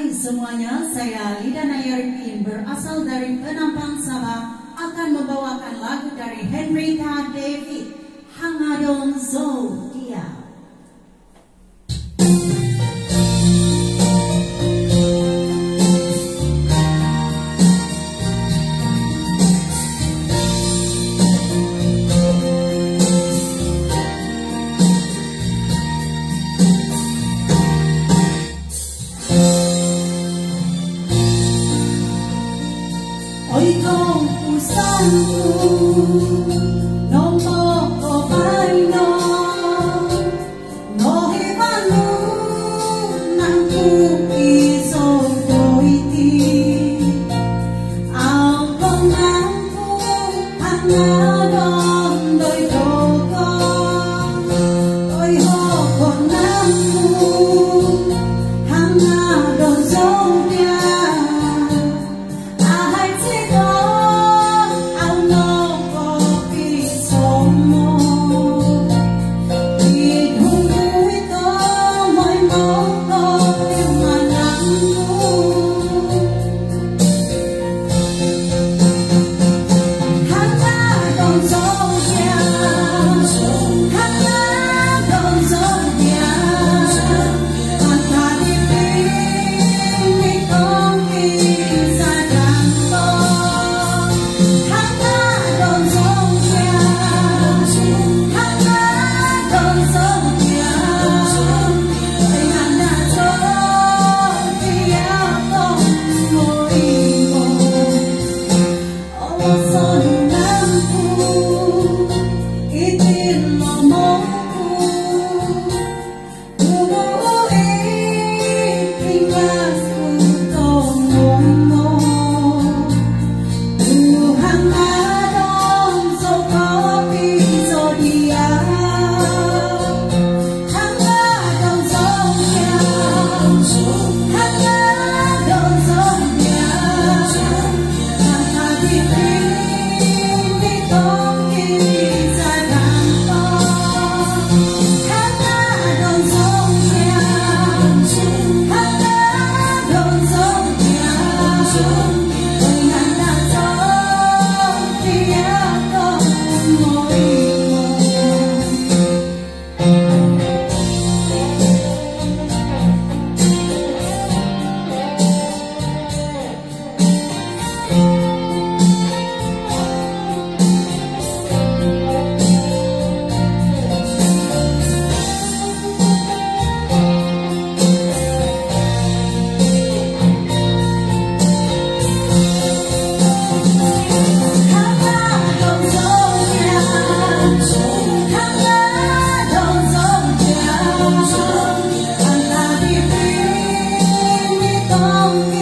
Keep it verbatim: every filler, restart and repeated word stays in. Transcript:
Hai semuanya, saya Lida Nayarifin berasal dari Penampang Sabah akan membawakan lagu dari Henrika David, Hangadon Zodiac. Ôi con phù san nó mơ có vai nó nó hay ba nu nang tu kỳ rồi đôi ti ao con nang tu hàng ngã đón đôi đồ con ôi ho con nang tu hàng ngã đón dấu nhà Oh